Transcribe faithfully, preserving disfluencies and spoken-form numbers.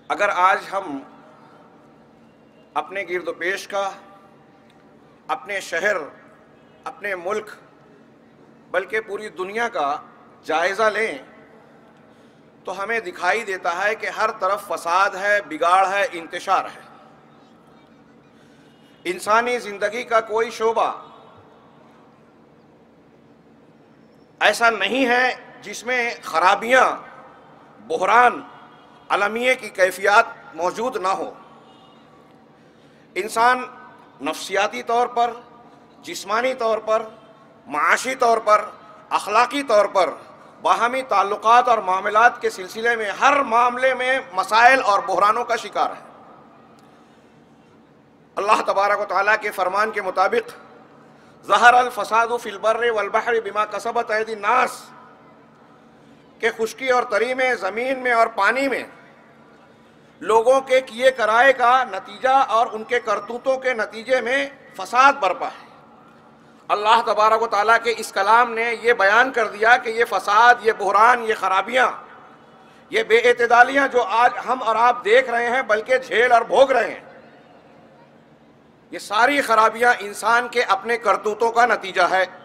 अगर आज हम अपने गिरदोपेश का, अपने शहर, अपने मुल्क, बल्कि पूरी दुनिया का जायज़ा लें तो हमें दिखाई देता है कि हर तरफ फसाद है, बिगाड़ है, इंतशार है। इंसानी ज़िंदगी का कोई शोबा ऐसा नहीं है जिसमें खराबियाँ, बहरान, अलमिये की कैफियत मौजूद ना हो। इंसान नफ्सियाती तौर पर, जिस्मानी तौर पर, माशी तौर पर, अखलाकी तौर पर बाहमी ताल्लुकात और मामलात के सिलसिले में हर मामले में मसाइल और बहरानों का शिकार है। अल्लाह तबारक व तआला के फरमान के मुताबिक ज़हर अल फसादु फिल बर्रि वल बहरि बिमा कसबत ऐदी नास के खुश्की और तरी में, ज़मीन में और पानी में लोगों के किए कराए का नतीजा और उनके करतूतों के नतीजे में फसाद बरपा है। अल्लाह तबारक व तआला के इस कलाम ने ये बयान कर दिया कि ये फसाद, ये बहरान, ये खराबियाँ, ये बेइतदालियाँ जो आज हम और आप देख रहे हैं बल्कि झेल और भोग रहे हैं, ये सारी खराबियाँ इंसान के अपने करतूतों का नतीजा है।